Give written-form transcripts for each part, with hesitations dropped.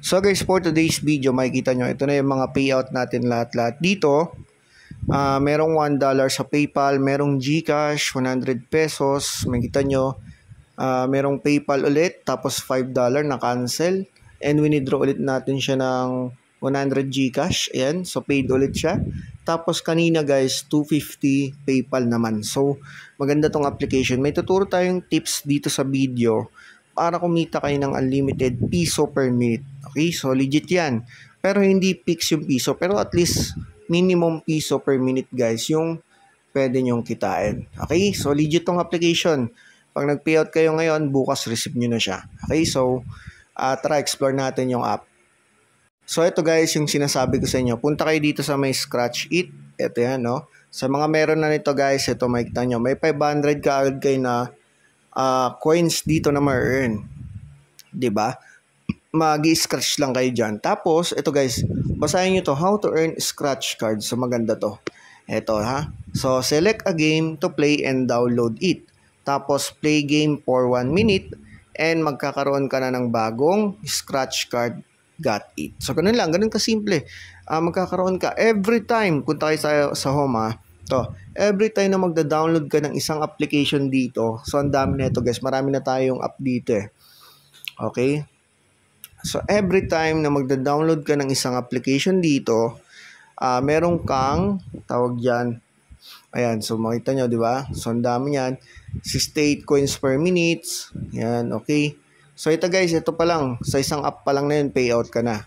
So guys, for today's video, makikita nyo, ito na yung mga payout natin lahat-lahat dito. Merong $1 sa PayPal, merong GCash, 100 pesos, makikita nyo. Merong PayPal ulit, tapos $5 na cancel. And winidraw ulit natin siya ng 100 GCash. Ayan, so paid ulit siya. Tapos kanina guys, 250 PayPal naman. So maganda tong application. May tuturo tayong tips dito sa video para kumita kayo ng unlimited piso per minute. Okay, so legit yan. Pero hindi fix yung piso. Pero at least minimum piso per minute guys yung pwede nyong kitain. Okay, so legit tong application. Pag nag-payout kayo ngayon, bukas receive nyo na siya. Okay, so tara explore natin yung app. So ito guys yung sinasabi ko sa inyo. Punta kayo dito sa may Scratch It. Ito yan, no? Sa mga meron na nito guys, ito makikita nyo. May 500 kaagad kayo na coins dito na ma-earn. Diba? Mag-i-scratch lang kayo dyan. Tapos, ito guys, basahin nyo to, how to earn scratch cards. So, maganda to. Ito ha. So, select a game to play and download it. Tapos, play game for 1 minute and magkakaroon ka na ng bagong scratch card. Got it. So, ganun lang. Ganun kasimple. Magkakaroon ka every time. Punta kayo sa home ha. To, every time na magda-download ka ng isang application dito, so ang dami na ito guys, marami na tayong app dito eh. Okay? So every time na magda-download ka ng isang application dito, meron kang, tawag dyan, ayan, so makita nyo, di ba? So ang dami yan, 68 coins per minute, yan, okay? So ito guys, ito pa lang, sa isang app pa lang na yun, payout ka na.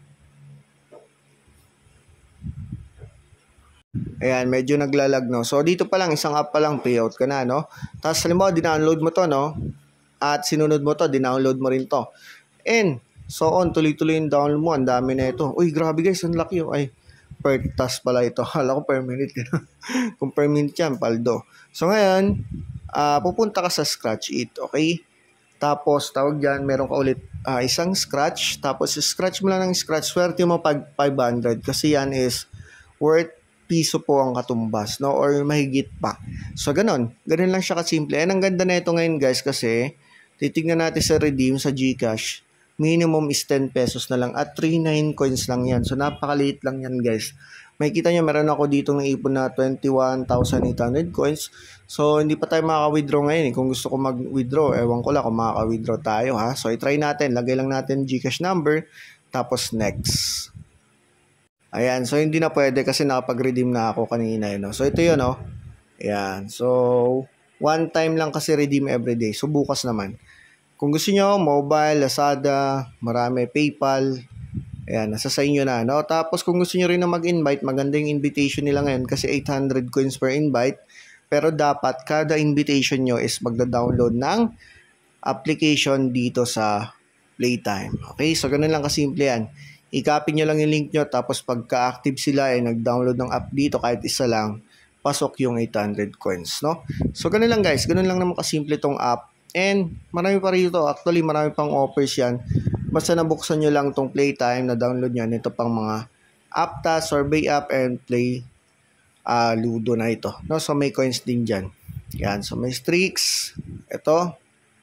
Ayan, medyo naglalag, no? So, dito pa lang, isang app pa lang, payout ka na, no? Tapos, halimbawa, dinownload mo to, no? At sinunod mo to, dinownload mo rin to. And, so on, tuloy-tuloy yung download mo, ang dami na ito. Uy, grabe guys, ang laki yun. Ay, per task pala ito. Hala ko per minute. Kung per minute yan, paldo. So, ngayon, pupunta ka sa Scratch It, okay? Tapos, tawag dyan, meron ka ulit isang scratch. Tapos, scratch mo lang ng scratch. Swerte mo pag 500 kasi yan is worth piso po ang katumbas, no? Or mahigit pa. So, ganun lang siya kasimple. And ang ganda na ito ngayon, guys, kasi titignan natin sa redeem sa GCash. Minimum is 10 pesos na lang at 39 coins lang yan. So, napakaliit lang yan, guys. Makikita nyo, meron ako dito ng ipon na 21,800 coins. So, hindi pa tayo makaka-withdraw ngayon. Kung gusto ko mag-withdraw, ewan ko lang kung makaka-withdraw tayo, ha? So, i-try natin. Lagay lang natin GCash number, tapos next. Ayan, so hindi na pwede kasi nakapag-redeem na ako kanina, no? So ito yun, no? Ayan, so one time lang kasi redeem everyday. So bukas naman. Kung gusto nyo, mobile, Lazada, marami, PayPal. Ayan, nasa sa inyo na, no? Tapos kung gusto nyo rin na mag-invite, maganda yung invitation nila ngayon kasi 800 coins per invite. Pero dapat kada invitation nyo is magda-download ng application dito sa Playtime. Okay, so ganun lang kasimple yan. I-copy nyo lang yung link nyo, tapos pagka-active sila ay nag-download ng app dito, kahit isa lang, pasok yung 800 coins, no? So, ganun lang guys, ganun lang naman kasimple tong app. And, marami pa rito, actually, marami pang offers yan. Basta nabuksan nyo lang tong Playtime, na-download nyo, ito pang mga Apta, Survey App, and Play Ludo na ito, no? So, may coins din dyan. Yan, so may streaks, ito.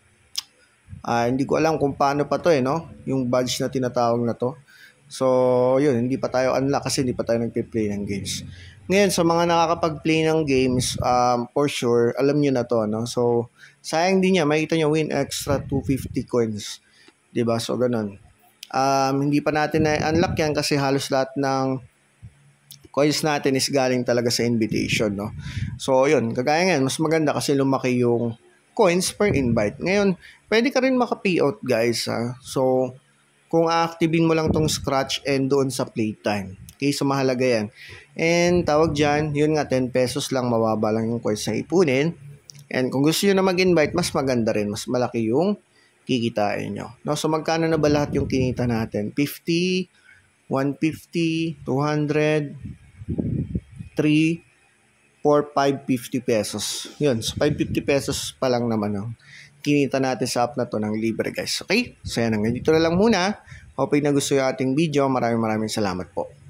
Hindi ko alam kung paano pa to no? Yung badge na tinatawag na to. So, yun, hindi pa tayo unlock kasi hindi pa tayo nagpe-play ng games. Ngayon, sa mga nakakapag-play ng games, for sure, alam nyo na to, no? So, sayang din niya, makikita nyo, win extra 250 coins. Diba? So, ganun. Hindi pa natin na-unlock yan kasi halos lahat ng coins natin is galing talaga sa invitation, no? So, yun, kagaya ngayon, mas maganda kasi lumaki yung coins per invite. Ngayon, pwede ka rin maka-payout, guys, ha? So, kung a-activein mo lang tong Scratch and doon sa Playtime. Okay, so mahalaga yan. And tawag dyan, yun nga, 10 pesos lang, mababa lang yung coins na ipunin. And kung gusto nyo na mag-invite, mas maganda rin, mas malaki yung kikitain nyo. No? So magkano na ba lahat yung kinita natin? 50, 150, 200, 3, 4, 550 pesos. Yun, so 550 pesos pa lang naman. No? Kinita natin sa app na to ng libre guys. Okay? So yan, dito na lang muna. Hope na gusto yung ating video. Maraming salamat po.